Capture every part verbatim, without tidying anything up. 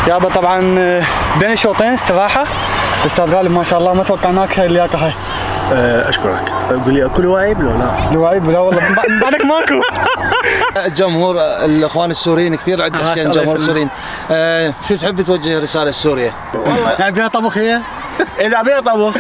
يابا طبعا بين الشوطين استراحه. استاذ غالب ما شاء الله ما توقعناك هاي اللياقه هاي. اشكرك. قول لي اكل وايب ولا لا؟ الوايب لا والله من بعدك ماكو. الجمهور الاخوان السوريين كثير عندنا اشياء الجمهور السوريين. أه شو تحب توجه رساله لسوريا؟ والله بيها طبخ هي؟ اذا بيها طبخ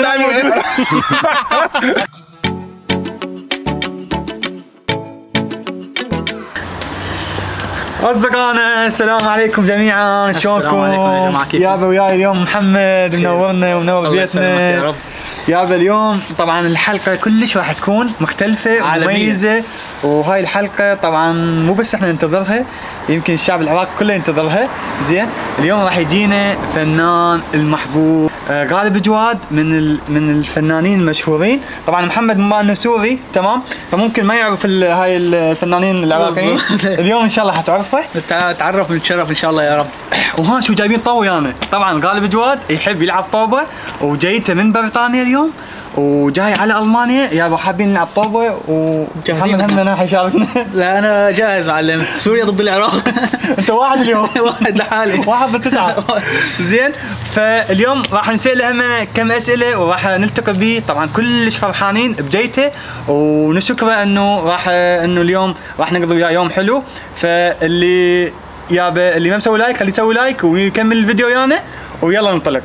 أصدقائنا السلام عليكم جميعا، شلونكم؟ يابا وياي اليوم محمد منورنا ومنور بيتنا. يا رب. يابا اليوم طبعا الحلقة كلش راح تكون مختلفة ومميزة، وهاي الحلقة طبعا مو بس احنا ننتظرها، يمكن الشعب العراقي كله ينتظرها. زين اليوم راح يجينا فنان المحبوب آه غالب جواد من من الفنانين المشهورين. طبعا محمد بما انه سوري تمام فممكن ما يعرف هاي الفنانين العراقيين. اليوم ان شاء الله حتعرفه، نتعرف ونتشرف ان شاء الله يا رب. وها شو جايبين طاوة ويانا. طبعا غالب جواد يحب يلعب طوبة وجايته من بريطانيا اليوم وجاي على المانيا. يابا حابين نلعب طوبة ومحمد همنا حيشاركنا. لا انا جاهز معلم. سوريا ضد العراق. انت واحد اليوم. واحد لحالي. واحد بالتسعة. زين فاليوم راح نسأله هم كم اسئلة وراح نلتقي به. طبعا كلش فرحانين بجيته ونشكره انه راح انه اليوم راح نقضي وياه يوم حلو. فاللي يابا اللي ما مسوي لايك خليه يسوي لايك ويكمل الفيديو ويانا ويلا ننطلق.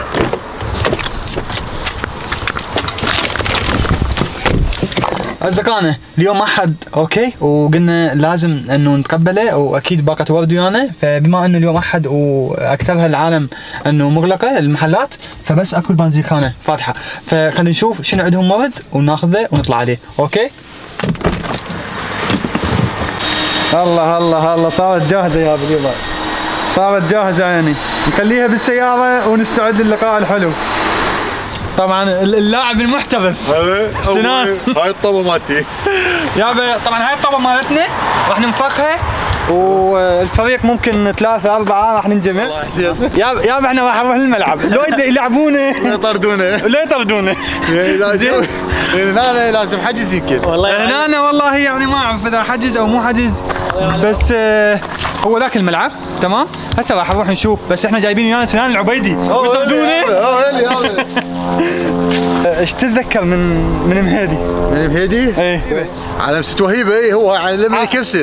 أصدقائنا اليوم أحد أوكي وقلنا لازم إنه نتقبله وأكيد باقة ورد ويانا. فبما إنه اليوم أحد وأكثرها العالم إنه مغلقة المحلات فبس أكل بنزينخانة فاتحة. فخلينا نشوف شنو عندهم ورد وناخذه ونطلع عليه. أوكي الله الله الله صارت جاهزة يا باليوم، صارت جاهزة يعني نخليها بالسيارة ونستعد للقاء الحلو. طبعا اللاعب المحترف سنان. هاي الطبة مالتي يابا. طبعا هاي الطبة مالتنا راح ننفخها والفريق ممكن ثلاثة أربعة راح ننجمع. يابا يابا احنا راح نروح للملعب لو يلعبونا يطردونا لا يطردونا. هنا لازم حجز يمكن. والله هنا والله يعني ما اعرف اذا حجز او مو حجز بس آه هو ذاك الملعب تمام. هسه راح نروح نشوف بس احنا جايبين ويانا سنان العبيدي ويطردونا. ايش تتذكر من من مهيدي؟ من مهيدي؟ ايه على مسة وهيبة. ايه هو علمني كبسل.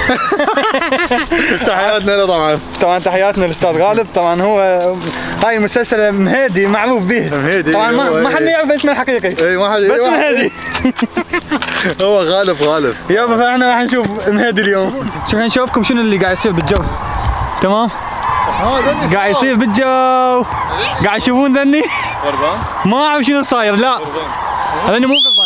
تحياتنا له طبعا. طبعا تحياتنا للاستاذ غالب. طبعا هو هاي المسلسل مهيدي معروف به. مهيدي طبعا ما, ما حد يعرف اسمه الحقيقي. اي ما حد بس مهيدي. هو غالب غالب. يابا فاحنا راح نشوف مهيدي اليوم. شوف نشوفكم شنو اللي قاعد يصير بالجو. تمام؟ قاعد يصير بالجو. قاعد يشوفون ذني؟ غربان؟ ما اعرف شنو صاير. لا هذني مو غربان،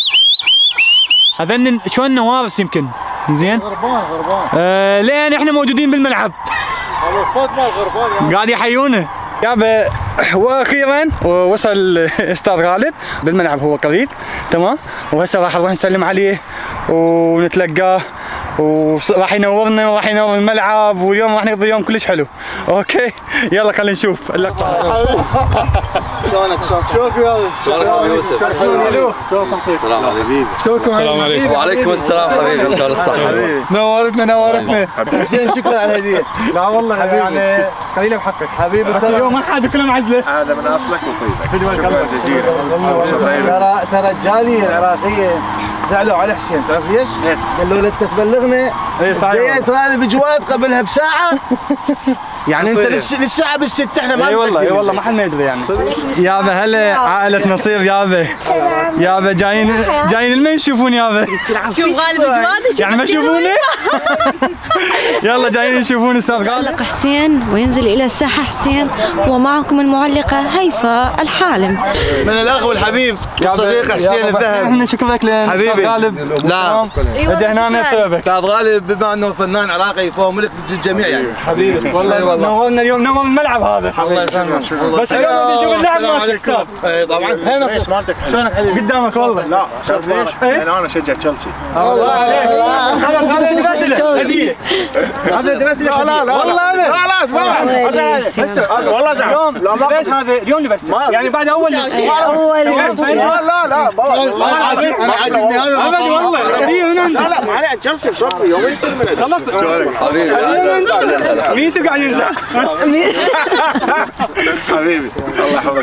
هذني شلون نوارس يمكن. زين؟ غربان غربان. آه لين احنا موجودين بالملعب. والله الصوت مال غربان يعني. قاعد يحيونا. يابا واخيرا وصل الاستاذ غالب بالملعب، هو قريب تمام. وهسه راح نروح نسلم عليه ونتلقاه وراح ينورنا وراح ينور الملعب واليوم راح نقضي يوم كلش حلو. اوكي يلا خلينا نشوف اللقطه. شلونك؟ شلونك يا شلونك يوسف؟ شلون صحتك؟ السلام حبيبي. شلونكم؟ السلام عليكم. وعليكم السلام حبيبي. ان شاء الله الصحة حبيبي. نورتنا نورتنا. حسين شكرا على الهدية. لا والله يعني قليله بحقك حبيبي. بس اليوم ما حد كلهم عزله. هذا من اصلك وطيبك. فدوى شكرا جزيلا. ترى ترى الجالية العراقية زعلوا على حسين، تعرف ليش؟ قالوا له انت تبلغنا. اي صحيح. جيت غالب جواد قبلها بساعة. يعني انت للساعة بالست احنا ما. اي والله اي والله ما حد ما يدري يعني. يابا هلا عائلة نصير يابا. يابا جايين جايين لمن يشوفون يابا؟ شوف غالب جواد يعني ما يشوفونه؟ يلا جايين يشوفون استاذ غالب. معلق حسين وينزل الى الساحة حسين ومعكم المعلقة هيفاء الحالم. من الاخ والحبيب الصديق حسين الذهب. احنا شكرك للاستاذ غالب. لا اجى هنا بسببك. استاذ غالب بما انه فنان عراقي فهو ملك الجميع يعني. حبيبي والله نورنا اليوم، نور الملعب هذا. الله يسلمك. بس اليوم بدي اشوف اللعب مالك. اي طبعا. هنا مالتك شلونك حبيبي؟ قدامك والله. لا شوف ليش؟ انا انا اشجع تشيلسي. الله عليك. خلاص هذا اللي بسله هديه. هذا اللي بسله. لا لا والله ابد. لا لا اسمع والله زعل. اليوم ليش هذا اليوم لبسته؟ يعني بعد اول اول لا لا لا والله ما عجبني هذا. ابد والله هديه من لا لا ما عليه تشيلسي بصفي يومين. خلص حبيبي. مين قاعد ينزل؟ حبيبي الله يحفظك.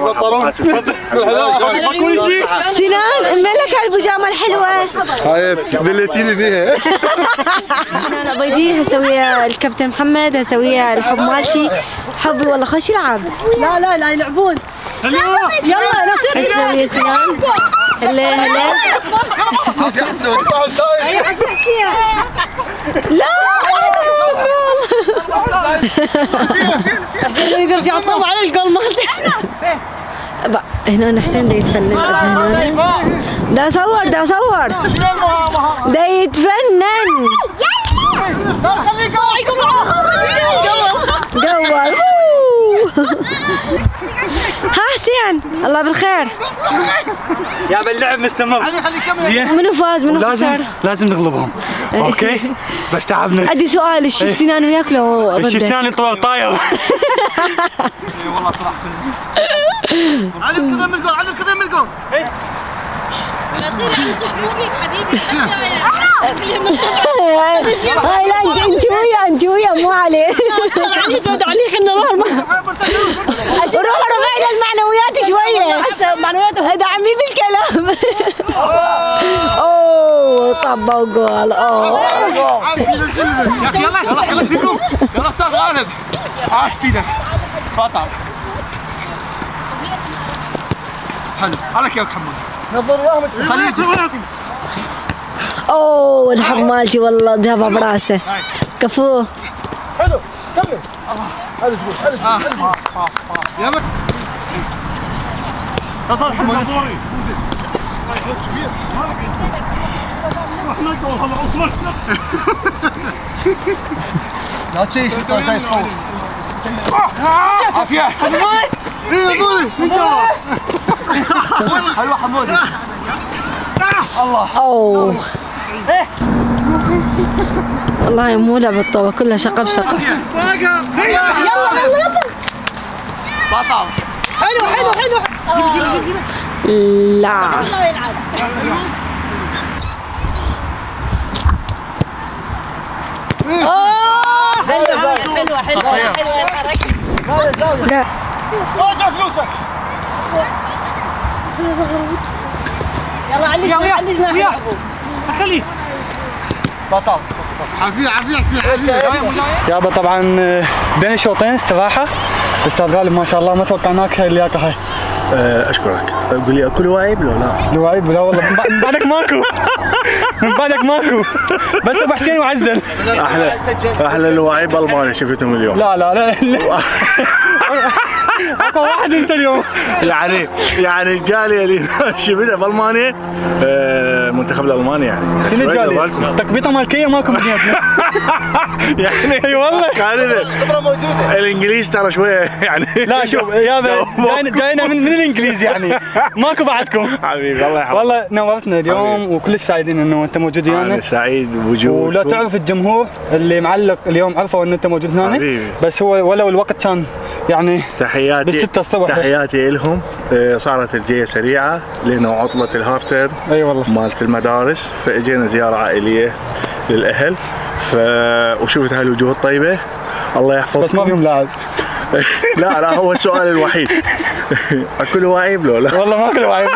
سنان مالك هالبيجامه الحلوه؟ هاي دليتيني فيها. انا بيضي هسويها الكابتن محمد، هسويها الحب مالتي، حبي والله خش يلعب. لا لا لا يلعبون. يلا نصير هسوي سنان. هلا هلا. لا يرجع طلع على الجول مالته. هنا حسين دا يتفنن هنا. دا صور دا صور دا يتفنن. قول ها حسين الله بالخير. يا باللعب مستمر. زين منو فاز منو لازم خسر؟ لازم نغلبهم. اوكي بس تعبنا. عندي سؤال، الشيف سنان وياك لو ضدك؟ الشيف سنان يطول طاير. والله صراحه. علي الكذا من الجول، علي الكذا من الجول. يصير على سوش مو فيك حبيبي. هاي لا انت انت ويا انت ويا مو علي. علي زود علي خلينا نروح روح رفعنا المعنويات شويه. معنوياته ادعمي بالكلام. اوه طبه وجول. اوه يلا يلا يلا فيكم. يلا استاذ غالب. عاش ايدك. فاطمه. حلو عليك يا محمد. خليجي. اوه الحب مالتي والله ذهب براسه. كفو. حلو كمل. حلو حلو حلو. يا مك. يا صالح محمد. لا تشيس جاي الصوت. عافية. ايه بولي من جوا. حلوة حمودي. الله. اوه والله مو لعبة طوبة، كلها شقة بشقة. يلا يلا يلا. بطل. حلو حلو حلو. لا الله يلعب. اوه حلوة حلوة حلوة حلوة الحركة. لا راجع فلوسك. يلا علجنا علجنا يلعبوا. خليه بطل. عافية عافية حسين. يابا طبعا بين الشوطين استراحه. استاذ غالب ما شاء الله ما توقعناك اللياقه هاي. اشكرك. قول لي اكل وايب لو لا؟ الوايب لا والله من بعدك ماكو. من بعدك ماكو. بس ابو حسين وعزل. احلى احلى الوايب الماني شفتهم اليوم. لا لا لا, لا. اكو واحد انت اليوم. يعني يعني الجاليه اللي شفتها بالمانيا المنتخب الالماني يعني. شنو الجاليه؟ تكبيطه مالكيه ماكو بنيتنا. يعني اي والله كارثه. الخبره موجوده. الانجليز ترى شويه يعني. لا شوف يابا جاينا من, من الانجليز يعني ماكو بعدكم. حبيبي الله يحفظك. والله نورتنا اليوم وكلش سعيدين انه انت موجود ويانا. انا سعيد بوجودك. ولو تعرف الجمهور اللي معلق اليوم عرفوا ان انت موجود هنا. حبيبي. بس هو ولو الوقت كان يعني تحياتي بالستة الصبح. تحياتي لهم. صارت الجيه سريعه لانه عطله الهافتر. اي والله مالت المدارس، فاجينا زياره عائليه للاهل. ف وشفت هاي الوجوه الطيبه الله يحفظكم. بس ما فيهم لاعب. لا لا هو السؤال الوحيد. اكل وايب لو لا؟ والله ما اكل وايب.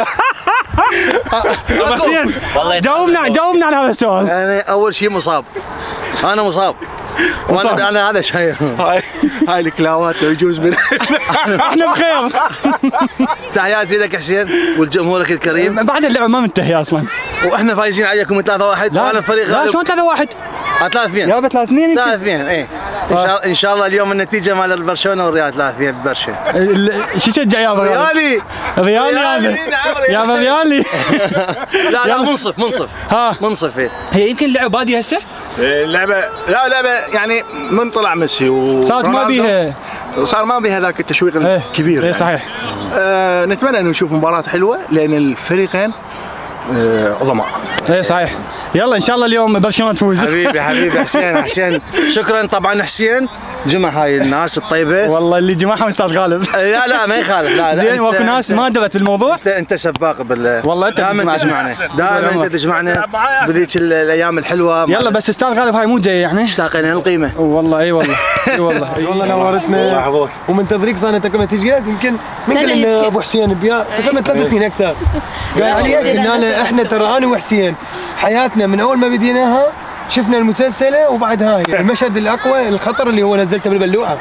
ابو حسين جاوبنا جاوبنا على هذا السؤال. انا اول شيء مصاب. انا مصاب. وانا انا هذا شيء. هاي هاي الكلاوات لو يجوز من احنا بخير. تحياتي لك حسين ولجمهورك الكريم. بعد اللعبه ما منتهيه اصلا. واحنا فايزين عليكم ثلاثة واحد. وانا الفريق لا غالب. شلون ثلاثة واحد؟ ثلاثة اثنين. يابا ثلاثة اثنين. ثلاثة اثنين ايه. ان شاء ان شاء الله اليوم النتيجه مال برشلونه والريال ثلاثة اثنين ببرشا. شو تشجع يابا؟ ريالي. ريالي هذا. يابا ريالي. لا لا منصف منصف. ها منصف ايه. هي يمكن اللعبه باديه هسه؟ اللعبه لا لعبه يعني من طلع ميسي و صارت ما بيها صار ما بيها ذاك التشويق الكبير. ايه يعني. صحيح. آه نتمنى انه نشوف مباراه حلوه لان الفريقين آه عظماء. ايه صحيح. يلا ان شاء الله اليوم برشلونه تفوز. حبيبي حبيبي حسين حسين شكرا طبعا حسين جمع هاي الناس الطيبه. والله اللي جمعهم استاذ غالب. لا لا ما يخالف. لا لا زين واكو ناس ما درت بالموضوع. انت انت سباق بال والله انت دائما تجمعنا دائما انت تجمعنا بذيك الايام الحلوه. يلا بس استاذ غالب هاي مو جاي يعني اشتاقنا للقيمه. والله اي والله اي والله والله نورتنا ومنتظريك صار تقريبا تجي يمكن من قال لنا ابو حسين بيا تقريبا ثلاث سنين اكثر. قال علي قلنا له احنا ترى انا وحسين حياتنا من اول ما بديناها شفنا المسلسله وبعدها هي المشهد الاقوى الخطر اللي هو نزلته بالبلوعه.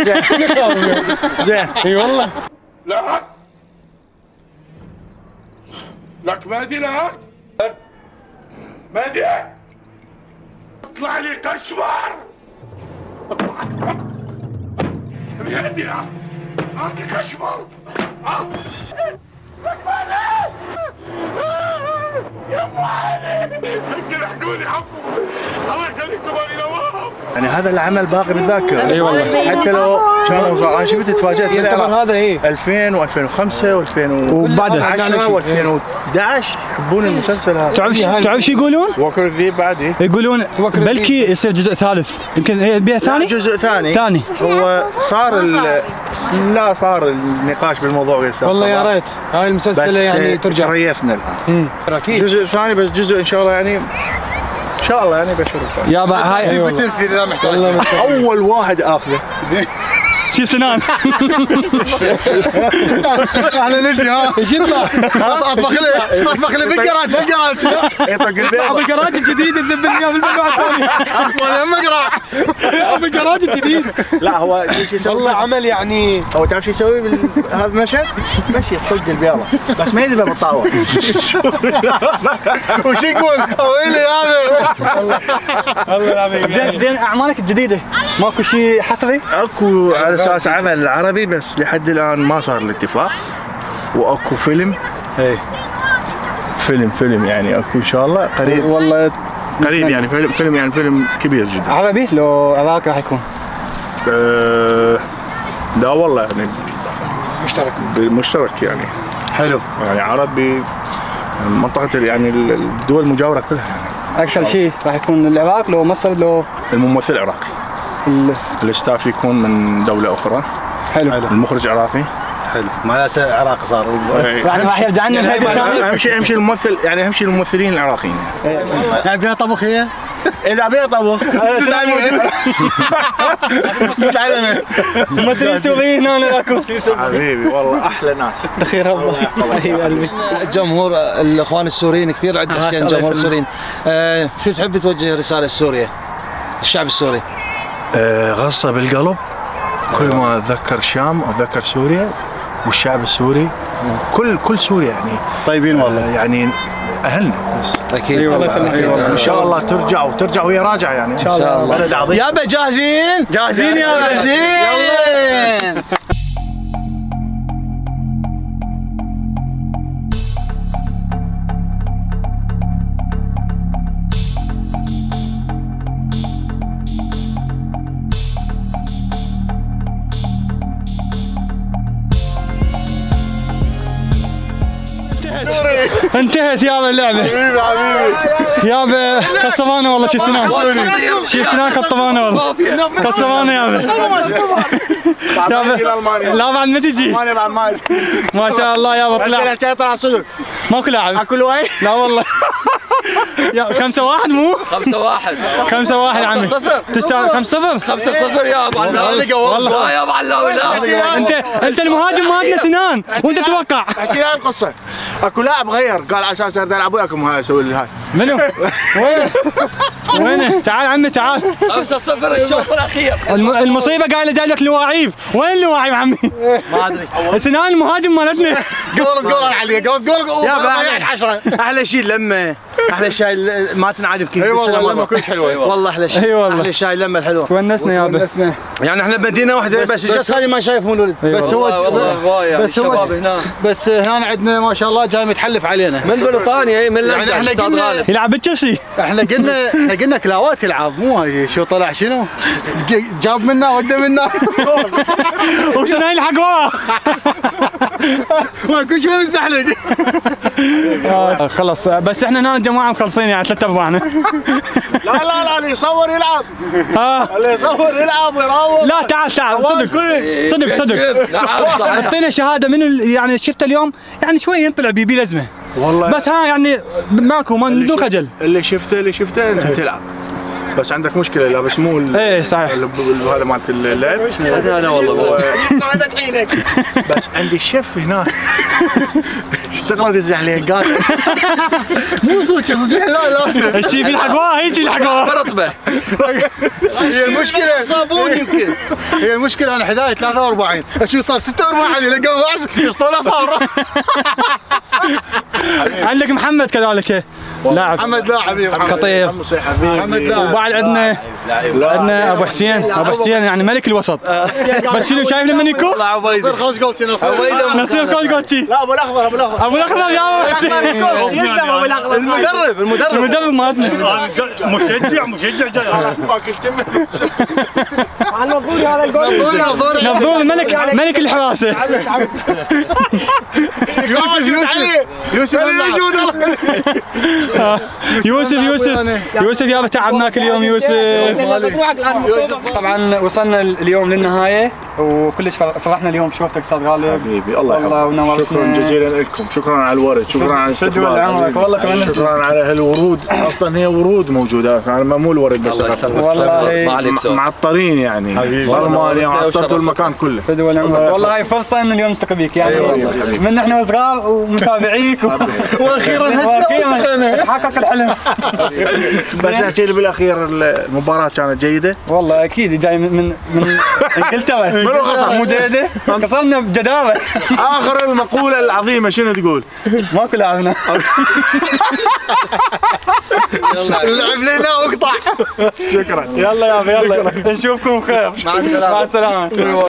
زين اي والله. لا لك مهدي لك مهدي اطلع لي كشمر مهدي عندي كشمر لك مهدي يا ابو علي يمكن احكوني عفوا الله يخليكم يا نواف. يعني هذا العمل باقي بالذاكره. اي والله حتى لو كانوا صار انا شفت تفاجات يعتبر هذا ايه ألفين وألفين وخمسة و2000 وبعدها و2011 يحبون المسلسل هذا. تعرف تعرف شو يقولون؟ وكر الذيب بعد يقولون بلكي يصير جزء ثالث يمكن هي بيها ثاني؟ جزء ثاني ثاني هو صار بسم الله صار النقاش بالموضوع يا والله يا ريت هاي المسلسل يعني ترجع ريفنا الان اكيد جزء ثاني بس جزء ان شاء الله يعني ان شاء الله يعني بشوف يابا هاي بالتمثيل اذا محتاج اول واحد اخذه زين شيف سنان. احنا نجي ها ايش يطلع؟ اطبخ لي اطبخ لي بالجراج بالجراج يطق البيضه بالجراج الجديد تذبل اياه بالمقرعه الثانيه ولا مقرع بالجراج الجديد. لا هو شو يسوي والله عمل يعني هو تعرف شو يسوي بهذا المشهد؟ بس يطق البيضه بس ما يذبح بالطاوه. وش يقول؟ ويلي هذا والله العظيم. زين زين اعمالك الجديده ماكو شيء حصري؟ اكو على اساس عمل عربي بس لحد الان ما صار الاتفاق. واكو فيلم ايه فيلم فيلم يعني اكو ان شاء الله قريب والله قريب يعني فيلم فيلم يعني فيلم كبير جدا. عربي لو عراقي راح يكون؟ أه لا والله يعني مشترك مشترك يعني حلو يعني عربي منطقة يعني الدول المجاورة كلها يعني. اكثر شيء راح يكون العراق لو مصر لو الممثل عراقي. الاستاف يكون من دولة أخرى. حلو. المخرج عراقي. حلو معناته عراق صار يعني راح يرجع لنا الهدف الثاني. اهم شيء اهم شيء الممثل يعني اهم شيء الممثلين العراقيين. يعني بيها طبخ هي؟ اذا بيها طبخ تتعلم ممثلين سوريين هنا اكو حبيبي والله احلى ناس. تخير الله حبيب قلبي. جمهور الاخوان السوريين كثير عندنا اشياء جمهور السوريين. آه شو تحب توجه رساله لسوريا؟ الشعب السوري. آه غصه بالقلب كل ما اتذكر الشام اتذكر سوريا والشعب السوري كل كل سوريا يعني طيبين والله آه يعني اهلنا بس اكيد اي والله ان شاء الله ترجع وترجع وهي راجعه يعني ان شاء الله. بلد عظيم. يابا جاهزين؟ جاهزين يا جاهزين يلا. انتهت يابا اللعبه. حبيبي حبيبي يابا خصمانه والله شيف سنان شيف سنان خطمانه والله خصمانه يابا يابا لا بعد ما تجي ما شاء الله يابا طلع طلع صدق ماكو لاعب اكل واي لا والله يا خمسة واحد مو؟ خمسة واحد خمسة واحد عمي تستاهل خمسة صفر؟ خمسة صفر يا ابو علاوي والله لا يا ابو علاوي لا انت انت المهاجم مالنا سنان وانت تتوقع احكي لها القصه. اكو لاعب غير قال على اساس ارد العب وياكم هاي اسوي لي هاي. منو؟ وين؟ وينه؟ تعال عمي تعال. خمسة صفر الشوط الاخير. الم- المصيبه قايل جايب لك لواعيب، وين لواعيب عمي؟ ما ادري. سنان المهاجم مالتنا. قول قول علي قول قول يا عشرة. احلى شيء لما احلى شيء ما تنعاد بكيف. اي والله لما كلش حلوه والله احلى شيء. اي والله احلى شيء لما الحلوه. تونسنا يابا. يعني احنا بمدينه واحده بس الجساري ما شايفهم الولد. بس هو بس هو هنا بس هنا عندنا ما شاء الله جاي متحلف علينا من بريطانيا اي من يعني احنا قلنا يلعب بتشيلسي. احنا قلنا احنا قلنا كلاوات يلعب مو هاي شو طلع شنو؟ جاب منا ودى منا وسنان يلحق وراه. ما كل شيء مزحلق. خلص بس احنا هنا الجماعه مخلصين يعني ثلاث ارباعنا. لا لا لا اللي يصور يلعب. اه اللي يصور يلعب ويراوغ. لا تعال تعال صدق صدق صدق اعطينا شهاده من يعني شفت اليوم يعني شوي ينطلع بيبي لزمه والله بس ها يعني ماكو ما بدون خجل. اللي شفته اللي شفته انت تلعب بس عندك مشكله لا بس مو ايه صحيح هذا مالت اللعب هذا انا والله يسمع عينك بس عندي الشيف هناك اشتغلت الزحليق قال مو صوت صدق لا لا الشيف يلحقوها هيك يلحقوها رطبه. هي المشكله صابون يمكن هي المشكله انا حدايه ثلاثة وأربعين اشوف صار ستة وأربعين لقى راس يسطوله صار. عندك محمد كذلك لاعب محمد لاعب خطير محمد لاعب وبعد عندنا عندنا ابو حسين ابو حسين يعني ملك الوسط بس شنو شايف لما يكون نصير خوش قولتي نصير نصير خوش قولتي لا ابو الاخضر ابو الاخضر ابو الاخضر يا يلزم ابو الاخضر المدرب المدرب المدرب مالتنا مشجع مشجع ما كنت نبضول ملك ملك الحراسه. يوسف يوسف يوسف يوسف يوسف يوسف يابا تعبناك اليوم يوسف. طبعا وصلنا اليوم للنهايه وكلش فرحنا اليوم شوفتك استاذ غالب حبيبي الله يحفظك شكرا جزيلا لكم شكرا على الورد شكرا على الاستقبال والله شكرا على هالورود اصلا هي ورود موجوده مو الورد بس والله معطرين يعني والله يعني عطرتوا المكان كله فدوى العمر والله هاي فرصه ان اليوم نلتقي بيك يعني من احنا صغار ومتابعيك واخيرا هسه حقق الحلم. بس احكي لي بالاخير المباراه كانت جيده والله اكيد جاي من من من انجلترا منو خسر؟ مو جيده خسرنا بجداره. اخر المقوله العظيمه شنو تقول؟ ماكو لاعبنا لعب لنا واقطع. شكرا يلا يابا يلا نشوفكم بخير مع السلامه مع السلامه.